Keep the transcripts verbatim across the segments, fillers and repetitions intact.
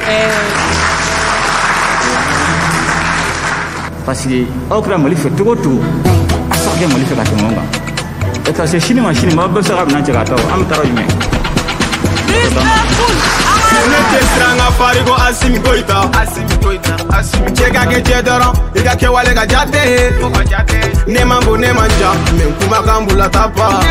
Parce que aw kɛra Mali fɛ togo togo a tɛ se ka kɛ Mali fɛ ka tɛmɛ o kan. Et parce que sini ma sini ma aw bɛɛ bɛ se ka minɛn cɛ ka taa o an bɛ taa jumɛn. Ne tɛ siran ka fari ko Asimi Goyita. Asimi Goyita. Asimi cɛ ka kɛ cɛ dɔrɔn i ka kɛwale ka jate. Ne man bon ne man ja mais kumakan b'ula ta pa.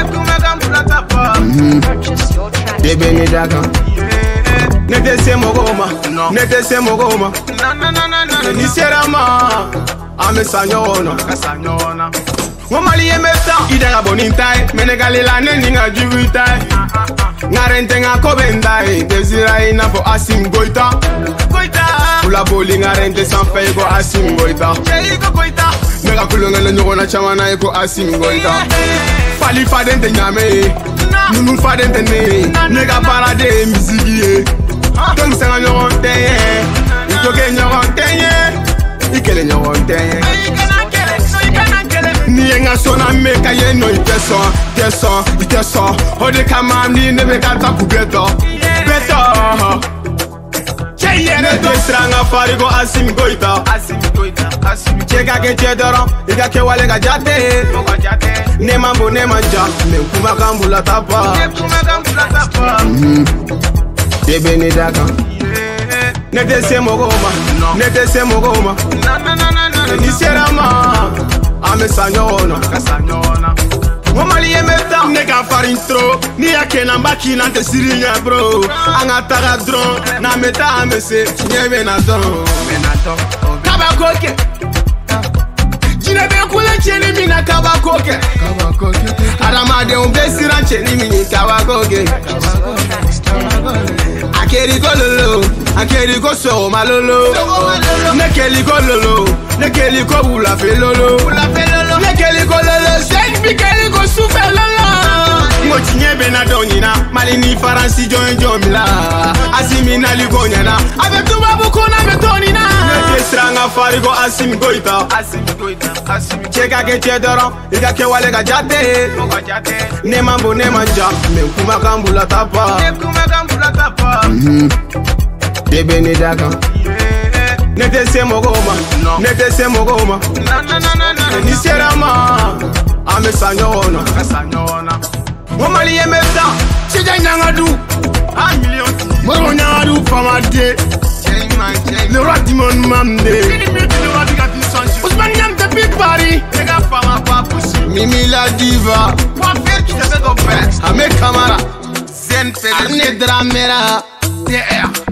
Bébé ne da kan. Ne tɛ se mɔgɔw ma. Ne tɛ se mɔgɔw ma. Ni sera ma an bɛ sa ɲɔgɔn na. Ngo Malien bɛ tan i da ka bɔ ni ta ye mais ne ka lela ne ni ka jugu ta ye. Ngarente nga ko benda e desira i n'a fɔ Asimi Goyita. Ula boli ngarente sanfɛ i ko Asimi Goyita. Ne ka kulonkɛ ɲɔgɔn na caman na i ko Asimi Goyita. Fali faden tɛ ɲame ye nunu faden tɛ ne ye ne ka baara de ye misiki ye. Denmisɛn ka ɲɔgɔn tɛ ye i to kɛ ɲɔgɔn tɛ ye i kɛlɛ ɲɔgɔn tɛ ye. Ni ye nga sɔnna me ka ye nɔ i tɛ sɔn tɛ sɔn i tɛ sɔn o de kama ni ne bɛ ka taa ku bɛɛ tɔ bɛɛ tɔ. Ne tɛ siran ka fari ko Asimi Goyita. Cɛ ka kɛ cɛ dɔrɔn i ka kɛwale ka jate. Ne man bon ne man ja mais kumakan b'ula ta pa. Bébé ne da kan. Ne tɛ se mɔgɔw ma. Ne tɛ se mɔgɔw ma. Ni sera ma an bɛ sa ɲɔgɔn na. Ngo Malien bɛ tan ne ka farin trop ni y'a kɛ na n b'a k'i la n tɛ siri ɲɛ bro. An ka taga dɔrɔn n'an bɛ taa an bɛ se tiɲɛ bɛ na dɔrɔn. Kabako kɛ jinɛ bɛ kule cɛni min na kabako kɛ. Adamadenw bɛ siran cɛni min ye kabako kɛ. A kɛri ko lolo a kɛri ko sɔgɔma lolo. Ne kɛli ko lolo ne kɛli ko wulafɛ lolo. Ne kɛli ko lolo sɛn bi kɛli ko sufɛ lolo. Ngo tiɲɛ bɛ na dɔn ɲina Mali ni Faransi jɔn ye jɔn bila. Asimi nali ko ɲɛna a bɛ tubabu ko na bɛ tɔn nin na. Ne tɛ siran ka fari ko Asimi Goyita. Cɛ ka kɛ cɛ dɔrɔn i ka kɛwale ka jate. Ne man bon ne man ja mais kumakan b'ula ta pa. Bébé ne da kan. Ne tɛ se mɔgɔw ma. Ne tɛ se mɔgɔw ma. Ni sera ma an bɛ sa ɲɔgɔn na. Ngo Malien bɛ tan Sija Ɲangadu Moro Ɲangadu Famade le roi du monde Mamde Ousmane Niang depuis Paris Mimi la diva Ahmed Kamara Arne Dramera